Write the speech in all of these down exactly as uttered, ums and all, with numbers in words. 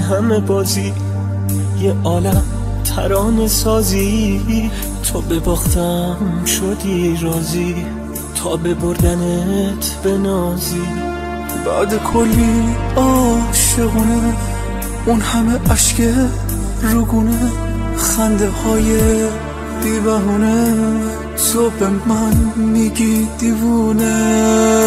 همه بازی یه عالم ترانه سازی. تو به باختم شدی راضی، تا به بردنت بنازی. بعد کلی عاشقونه، اون همه عشق روگونه، خنده های بی بهونه، تو به من میگی دیوونه.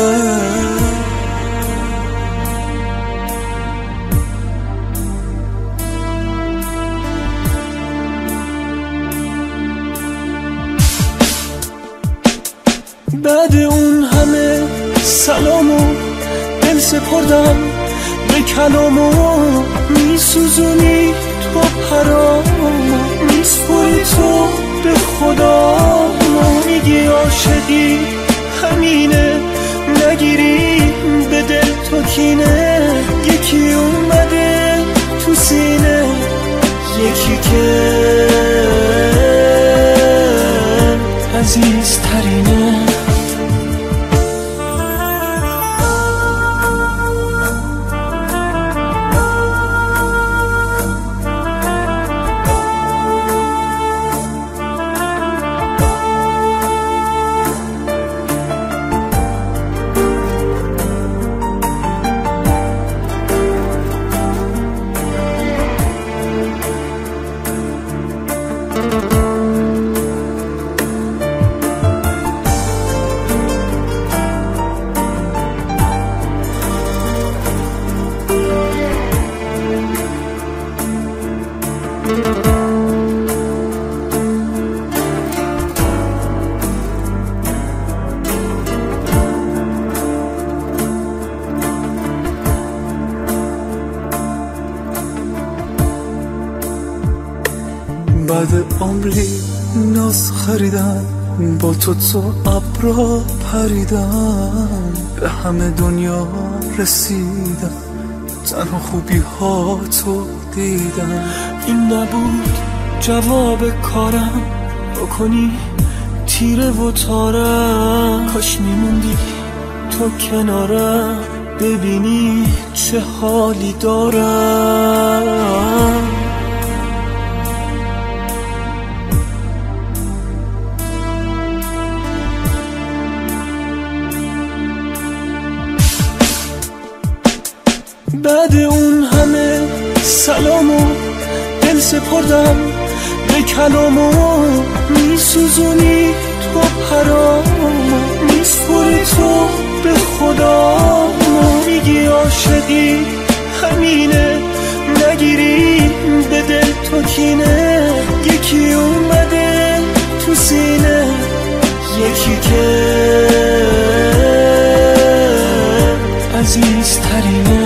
بعد اون همه سلامو دل سپردم به کلامو، میسوزونی تو پرامو، میسپری تو به خدا. میگی عاشقی همینه، نگیری به دل تو کینه. یکی اومده تو سینه، یکی که عزیزترینه. بعد عمری ناز خریدم، با تو تو ابرا پریدم، به همه دنیا رسیدم، تنها خوبی ها تو دیدم. این نبود جواب کارم، بکنی تیره و تارم. کاش میموندی تو کنارم، ببینی چه حالی دارم. بعد اون همه سلامو دل سپردم به کلامو، میسوزونی تو پرامو، میسپری تو به خدا. میگی عاشقی همینه، نگیری به دل تو کینه. یکی اومده تو سینه، یکی که عزیزترینه.